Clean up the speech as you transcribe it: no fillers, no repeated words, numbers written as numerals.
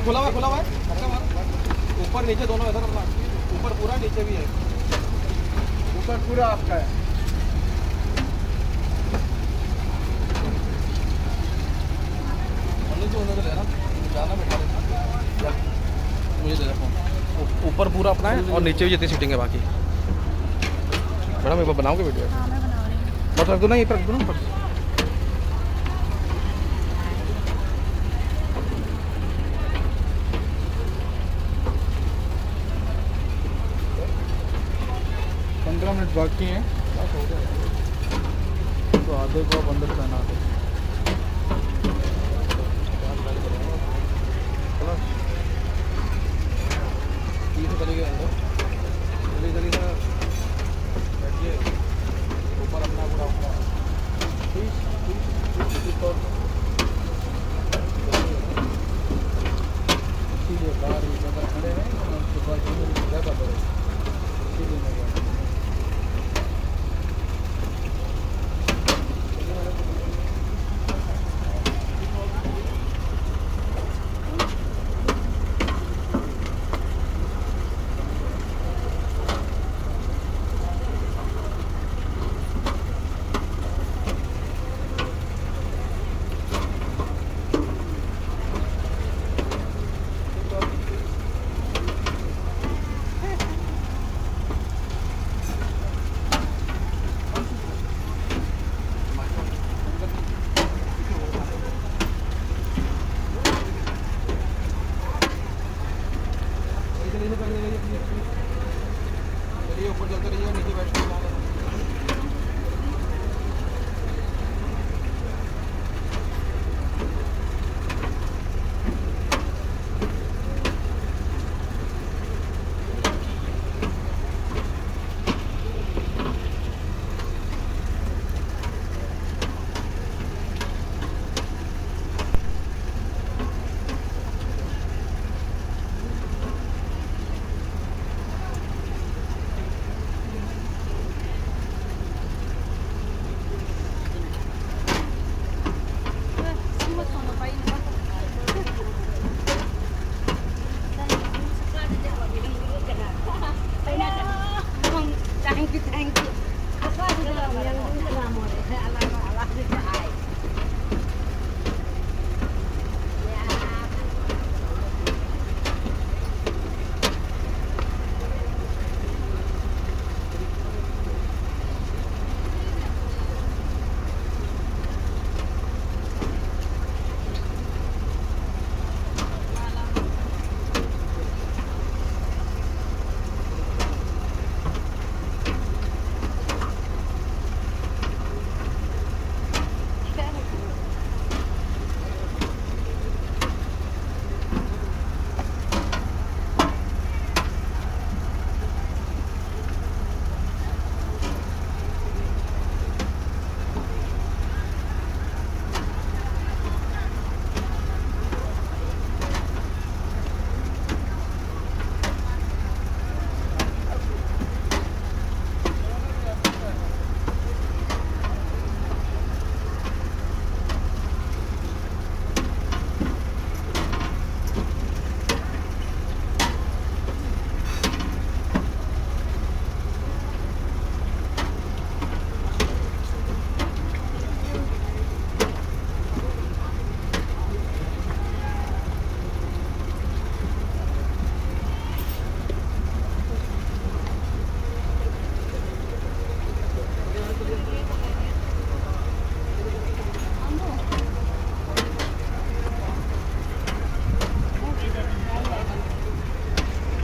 खुला हुआ है। ऊपर नीचे दोनों इधर अपना, ऊपर पूरा नीचे भी है, ऊपर पूरा आपका है। मुझे दे फोन। ऊपर पूरा अपना है और नीचे भी जितनी सीटिंग है बाकी। मैडम एक बार बनाओगे वीडियो? हाँ मैं बना रही हूँ। बस रख दो ना, ये रख दो ना। 15 मिनट बाकी हैं तो आधे को आप अंदर पहना दो। चलिए अंदर, जल्दी से बैठिए। ऊपर अपना पूरा इसीलिए बाहर अगर खड़े हैं उसके बाद जगह पर इसीलिए ऊपर चलते रहिए, नीचे बैठ के Thank you.